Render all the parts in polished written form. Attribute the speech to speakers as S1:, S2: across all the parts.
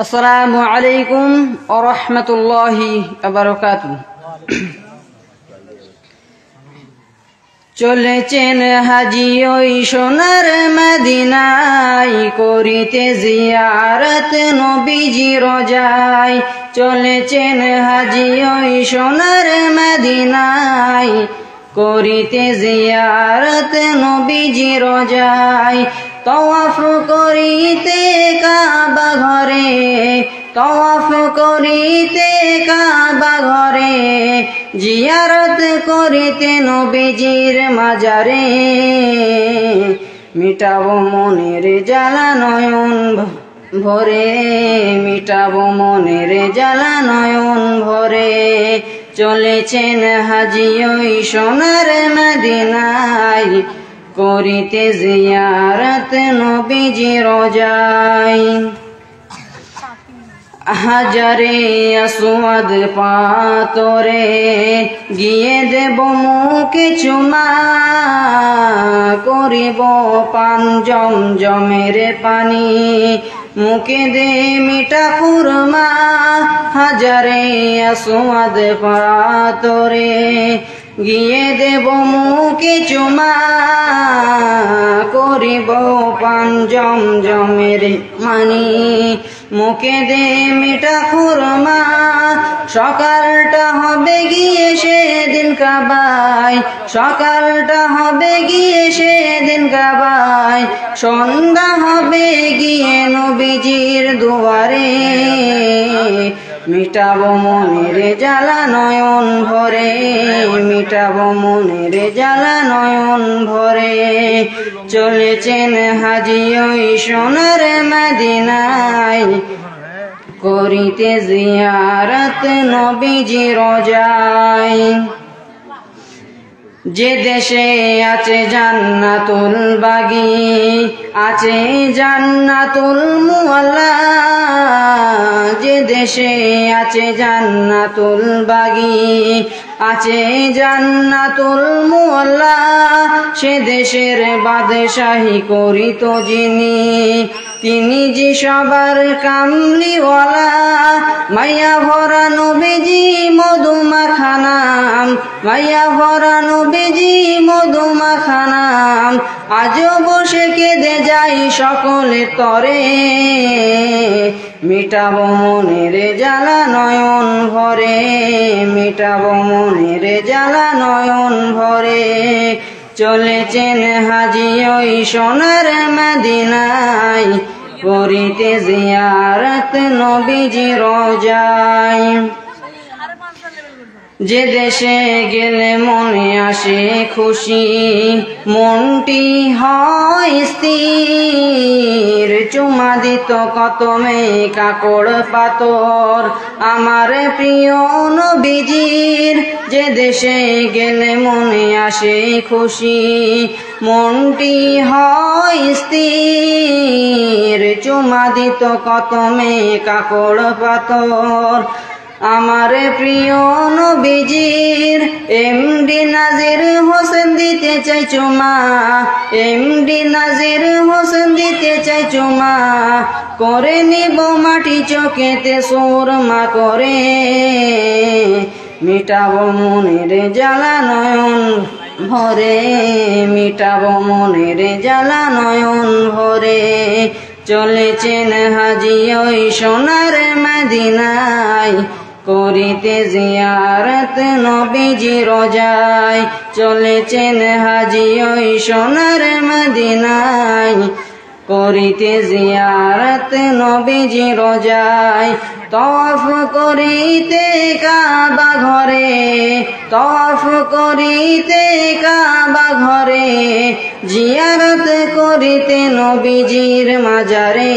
S1: আসসালামু আলাইকুম ওয়া রাহমাতুল্লাহি ওয়া বারাকাতুহু। চলেছেন হাজি ওই সোনার মদিনায়, করিতে জিয়ারত নবীজি রোজায়। চলেছেন হাজি ওই সোনার মদিনায়, করিতে জিয়ারত নবীজি রোজায়। তওয়াফ করিতে কাবা ঘরে, তওয়াফ করিতে কাবা ঘরে, জিয়ারত করিতে নবীজির মাজারে। মিটাবো মনের জ্বালা নয়ন ভরে, মিটাবো মনের জ্বালা নয়ন ভরে। চলেছেন হাজি ওই সোনার মদিনায়, করিতে জিয়ারত নবীজি রোজায়। হাজারে আসওয়াদ পাথরে, গিয়ে দেব মুখে চুমা, করিব পান জমজমের পানি, মুখে দে মিঠা খুরমা। হাজারে আসওয়াদ পাথরে, গিয়ে দেব মুখে চুমা, করিব পান জমজমের পানি, মুখে দে মিঠা খুরমা। সকালটা হবে গিয়ে সেদিন কাবায়, সকালটা হবে গিয়ে সেদিন কাবায়, সন্ধ্যা হবে গিয়ে নবীজির দুয়ারে। মিটাবো মনের জ্বালা নয়ন ভরে, মিটাবো মনের জ্বালা নয়ন ভরে। চলেছেন হাজি ওই সোনার মদিনায়, করিতে জিয়ারত নবীজি রোজায়। যে দেশে আছে জান্নাতুল বাগি, আছে জান্নাতুল মুআল্লা, যে দেশে আছে জান্নাতুল বাগি, আছে জান্নাতুল মুআল্লা, সে দেশের বাদশাহী করিত যিনি, তিনি যে সবার কামলিওয়ালা। মায়া ভরা নবীজি মধুমাখা নাম, মায়া ভরা নবীজি মধুমাখা নাম, আজও বসে কেঁদে যাই সকলে তরে। মিটাবো মনের জ্বালা নয়ন ভরে, মিটাবো মনের জ্বালা নয়ন ভরে। চলেছেন হাজি ওই সোনার মদিনায়, করিতে জিয়ারত নবীজি রোজায়। যে দেশে গেলে মনে আসে খুশি, মনটি হয় স্থির, চুমা দিত কত মেয়ে কাকড় পাথর আমার প্রিয় নবীজির। যে দেশে গেলে মনে আসে খুশি, মনটি হয় স্থির, চুমা দিত কত মেয়ে কাকড় পাথর আমার প্রিয় নবীজির। এমডি নাজির হোসেন দিতে চাই চুমা, এমডি নাজির হোসেন দিতে চাই চুমা, করে নিব মাটি চোখেতে সুরমা করে। মিটাবো মনের জ্বালা নয়ন ভরে, মিটাবো মনের জ্বালা নয়ন ভরে। চলেছেন হাজি ওই সোনার মদিনায়, করিতে জিয়ারত নবীজি রোজায়। চলেছেন হাজি ওই সোনার মদিনায়, করিতে জিয়ারত নবীজি রোজায়। তওয়াফ করিতে কাবা ঘরে, তওয়াফ করিতে কাবা ঘরে, জিয়ারত করিতে নবীজির মাজারে।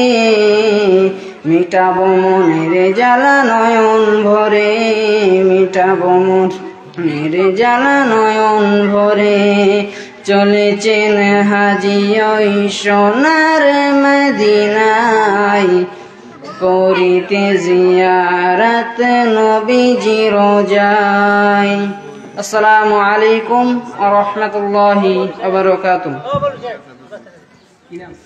S1: মিটাবো মনের জ্বালা নয়ন ভরে, মিটাবো মনের জ্বালা নয়ন ভরে। চলেছেন হাজি ওই সোনার মদিনায়, করিতে জিয়ারত নবীজি রোজায়। আসসালামু আলাইকুম ওয়া রাহমাতুল্লাহি ওয়া বারাকাতুহু।